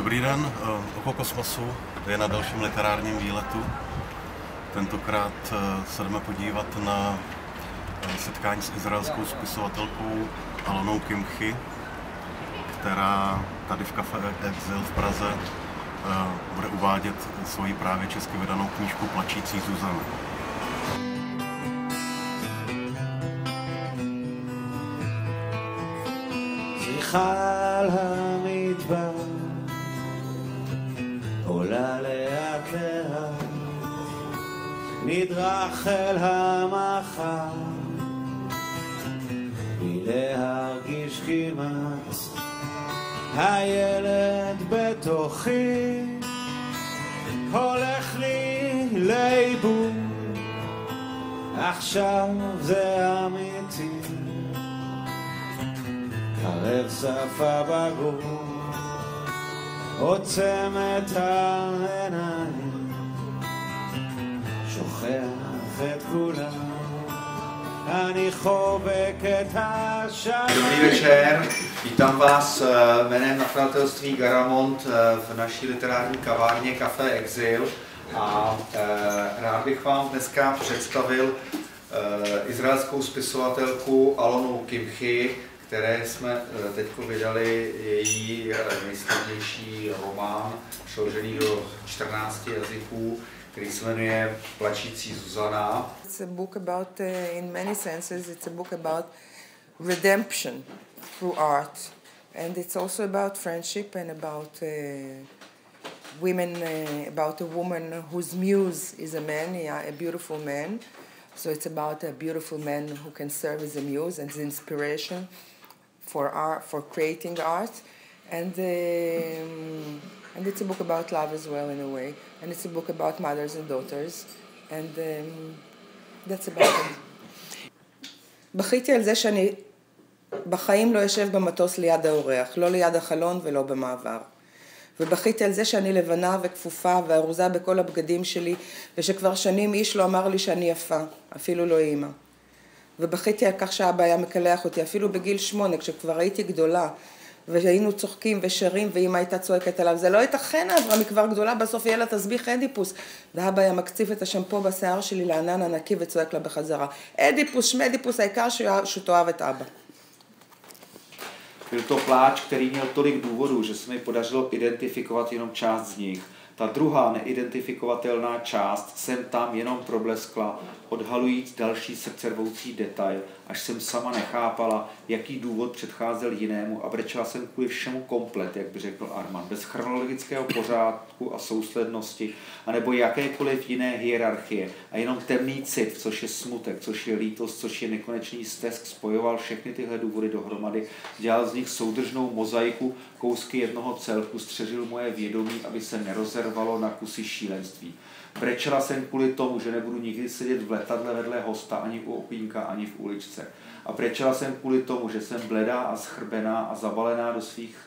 Dobrý den, Oko kosmosu je na dalším literárním výletu. Tentokrát se jdeme podívat na setkání s izraelskou spisovatelkou Alonou Kimchi, která tady v Café Exil v Praze bude uvádět svoji právě česky vydanou knížku Plačící Zuzana. על המדבר עולה לאט לאט נדרך אל המחר בלי להרגיש כמעט הילד בתוכי הולך לי לאיבוד עכשיו זה אמיתי קרב שפה בגוף, עוצם את העיניים, שוכח את כולם, אני חובק את השעה. Dobrý večer, vítám vás jménem nakladatelství Garamond v naší literární kavárně Café Exil a rád bych vám dneska představil izraelskou spisovatelku Alonu Kimchi, které jsme teď vydali její nejslavnější román, přeložený do 14 jazyků, který se jmenuje Plačící Zuzana. It's a book about, in many senses, it's a book about redemption through art. And it's also about friendship and about women, about a woman whose muse is a man, a beautiful man. So it's about a beautiful man who can serve as a muse and as inspiration for art, for creating art, and it's a book about love as well in a way, and it's a book about mothers and daughters, and that's about it. בכיתי על זה שאני בחיים לא יושב במטוס ליד האורח, לא ליד החלון ולא במעבר. ובכיתי על זה שאני לבנה וכפופה וארוזה בכל הבגדים שלי, ושכבר שנים איש לא אמר לי שאני יפה, אפילו לא אימא. ובכיתי על כך שאבא היה מקלח אותי, אפילו בגיל 8, כשכבר הייתי גדולה, והיינו צוחקים ושרים, ואמא הייתה צועקת עליו, זה לא ייתכן אברהם, היא כבר גדולה, בסוף יהיה לה תסביך אדיפוס. ואבא היה מקציף את השמפו בשיער שלי לענן ענקי וצועק לה בחזרה, אדיפוס, שמדיפוס, העיקר שהוא תאהב את אבא. Byl to pláč, který měl tolik důvodů, že se mi podařilo identifikovat jenom část z nich. Ta druhá neidentifikovatelná část sem tam jenom probleskla, odhalujíc další srdcervoucí detail, až jsem sama nechápala, jaký důvod předcházel jinému a brečela jsem kvůli všemu komplet, jak by řekl Armand, bez chronologického pořádku a souslednosti, anebo jakékoliv jiné hierarchie a jenom temný cit, což je smutek, což je lítost, což je nekonečný stesk, spojoval všechny tyhle důvody dohromady, dělal z nich soudržnou mozaiku, kousky jednoho celku, střežil moje vědomí, aby se nerozervalo na kusy šílenství. Brečela jsem kvůli tomu, že nebudu nikdy sedět v letadle vedle hosta, ani u okýnka, ani v uličce. A brečela jsem kvůli tomu, že jsem bledá a schrbená a zabalená do svých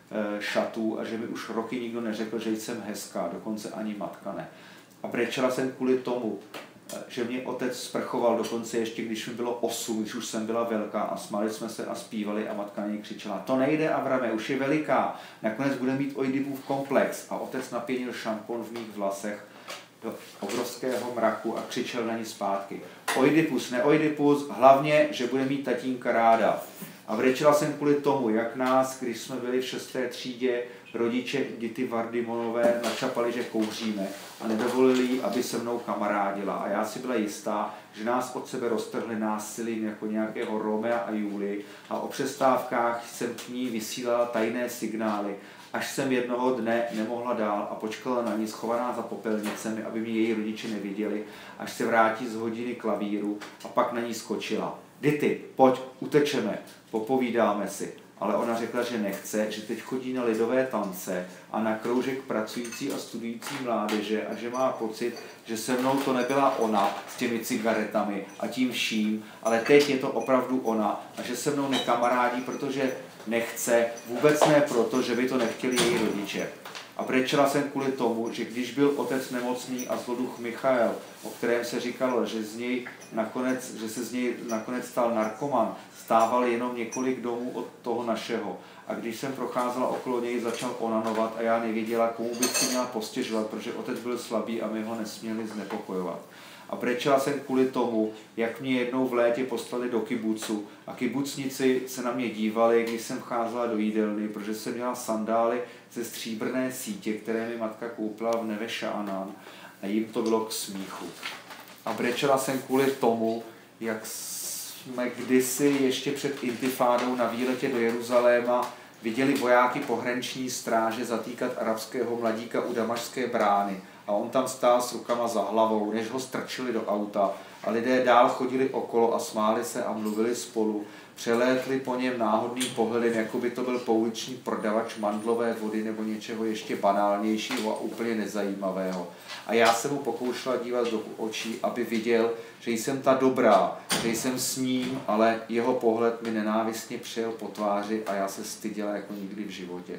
šatů a že mi už roky nikdo neřekl, že jsem hezká, dokonce ani matka ne. A brečela jsem kvůli tomu, že mě otec sprchoval dokonce ještě, když mi bylo 8, když už jsem byla velká a smáli jsme se a zpívali a matka na něj křičela, to nejde, Avrame, už je veliká, nakonec bude mít Oidipův komplex. A otec napěnil šampon v mých vlasech do obrovského mraku a křičel na ní zpátky. Oidipus, ne Oidipus, hlavně, že bude mít tatínka ráda. A brečela jsem kvůli tomu, jak nás, když jsme byli v 6. třídě, rodiče Dity Vardimonové načapali, že kouříme a nedovolili jí, aby se mnou kamarádila. A já si byla jistá, že nás od sebe roztrhli násilím jako nějakého Romea a Julii a o přestávkách jsem k ní vysílala tajné signály, až jsem jednoho dne nemohla dál a počkala na ní schovaná za popelnicemi, aby mě její rodiče neviděli, až se vrátí z hodiny klavíru a pak na ní skočila. Dity, pojď, utečeme, popovídáme si. Ale ona řekla, že nechce, že teď chodí na lidové tance a na kroužek pracující a studující mládeže a že má pocit, že se mnou to nebyla ona s těmi cigaretami a tím vším, ale teď je to opravdu ona a že se mnou nekamarádí, protože nechce, vůbec ne proto, že by to nechtěli její rodiče. A brečela jsem kvůli tomu, že když byl otec nemocný a zloduch Michael, o kterém se říkalo, že se z něj nakonec stal narkoman, stával jenom několik domů od toho našeho. A když jsem procházela okolo něj, začal onanovat a já nevěděla, komu bych si měla postěžovat, protože otec byl slabý a my ho nesměli znepokojovat. A brečela jsem kvůli tomu, jak mě jednou v létě poslali do kibucu a kibucnici se na mě dívali, když jsem vcházela do jídelny, protože jsem měla sandály ze stříbrné sítě, které mi matka koupila v Neve Sha'anan a jim to bylo k smíchu. A brečela jsem kvůli tomu, jak jsme kdysi ještě před intifádou na výletě do Jeruzaléma viděli vojáky pohraniční stráže zatýkat arabského mladíka u Damašské brány a on tam stál s rukama za hlavou, než ho strčili do auta a lidé dál chodili okolo a smáli se a mluvili spolu. Přelétli po něm náhodným pohledem, jako by to byl pouliční prodavač mandlové vody nebo něčeho ještě banálnějšího a úplně nezajímavého. A já se mu pokoušela dívat do očí, aby viděl, že jsem ta dobrá, že jsem s ním, ale jeho pohled mi nenávistně přejel po tváři a já se styděla jako nikdy v životě.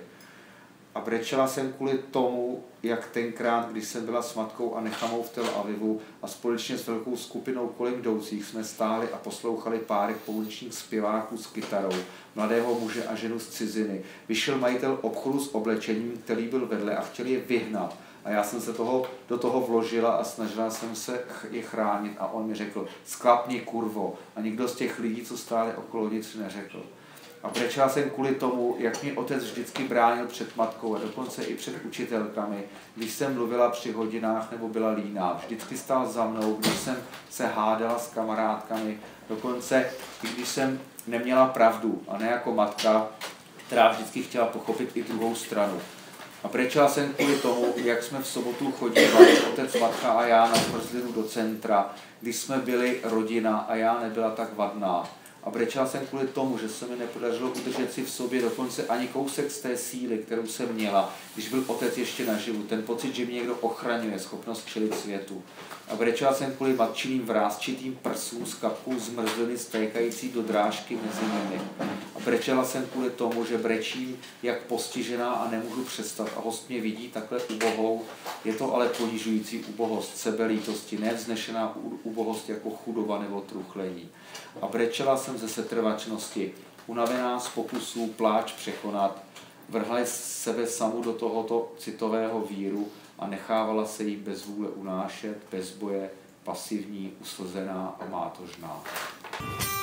A brečela jsem kvůli tomu, jak tenkrát, když jsem byla s matkou a Nechamou v Tel Avivu a společně s velkou skupinou kolem jdoucích jsme stáli a poslouchali párek pouličních zpěváků s kytarou, mladého muže a ženu z ciziny. Vyšel majitel obchodu s oblečením, který byl vedle a chtěl je vyhnat. A já jsem se do toho vložila a snažila jsem se je chránit a on mi řekl, sklapni kurvo. A nikdo z těch lidí, co stáli okolo, nic neřekl. A brečela jsem kvůli tomu, jak mě otec vždycky bránil před matkou a dokonce i před učitelkami, když jsem mluvila při hodinách nebo byla líná. Vždycky stál za mnou, když jsem se hádala s kamarádkami, dokonce i když jsem neměla pravdu a ne jako matka, která vždycky chtěla pochopit i druhou stranu. A brečela jsem kvůli tomu, jak jsme v sobotu chodívali, otec, matka a já na zmrzlinu do centra, když jsme byli rodina a já nebyla tak vadná. A brečela jsem kvůli tomu, že se mi nepodařilo udržet si v sobě dokonce ani kousek z té síly, kterou jsem měla, když byl otec ještě naživu. Ten pocit, že mě někdo ochraňuje, schopnost čelit světu. A brečela jsem kvůli matčiným vrásčitým prsům s kapkou zmrzliny stékající do drážky mezi nimi. A brečela jsem kvůli tomu, že brečím jak postižená a nemůžu přestat. A host mě vidí takhle ubohou. Je to ale ponižující ubohost, sebelítosti, ne vznešená ubohost jako chudoba nebo truchlení. A brečela jsem ze setrvačnosti, unavená z pokusů pláč překonat, vrhla sebe samu do tohoto citového víru a nechávala se jí bez vůle unášet, bez boje, pasivní, uslzená a mátožná.